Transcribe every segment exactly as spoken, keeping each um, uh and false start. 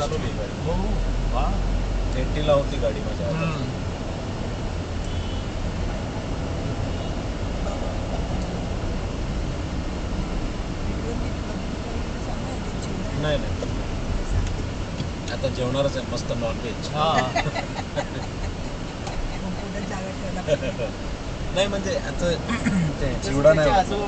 चालवली गाडी. हो वा एट्टीला होती गाडी माझ्या हातात. नाही नाही आता जेवणारच आहे मस्त नॉनव्हेज. नाही म्हणजे आता ते चिवडा नाही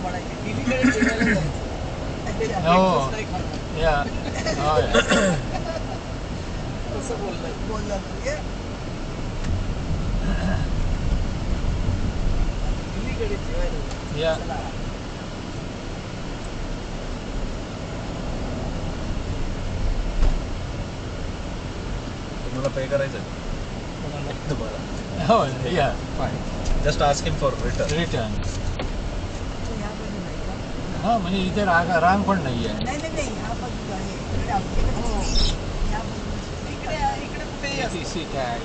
तुम्हाला पे करायचं तुम्हाला. हो या fine. Just asking for return. Return हां म्हणजे इथे राग रांग पण नाही आहे. सी टॅग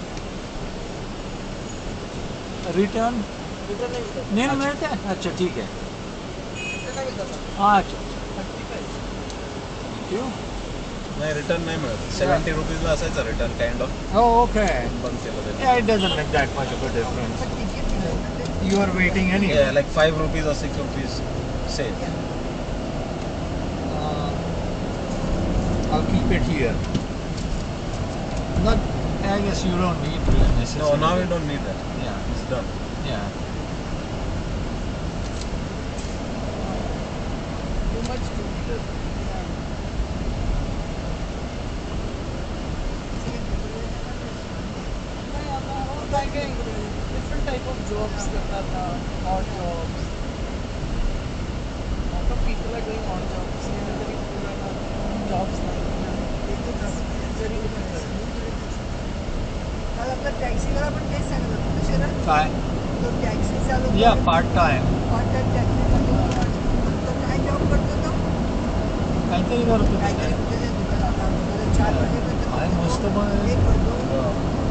रिटर्न नाही मिळते. अच्छा ठीक आहे. अच्छा थँक्यू. नाही रिटर्न नाही मिळत. सेव्हन्टी रुपीजला असायचं रिटर्न काइंड ऑफ. हो ओके बंद केलं Yeah, it doesn't make that much of a difference. You are waiting anyway. Yeah, like five rupees or six rupees save. Uh, I'll keep it here. Not, I guess you don't need to necessarily. No, now we don't need that. Yeah. It's done. Yeah. Too much to eat. Different type of jobs करतात ना, odd jobs. Lot of people are doing odd jobs. तरी jobs नाही. Very difficult. काल आपला टॅक्सीवाला पण तेच सांगत होता ना. काय? तो टॅक्सी चालवतो. Yeah, part time. Part time taxi चालवतो. तो काय जॉब करतो तो? काहीतरी करतो. काहीतरी म्हणजे दुकानात चार वाजेपर्यंत काय मस्त पण एक करतो.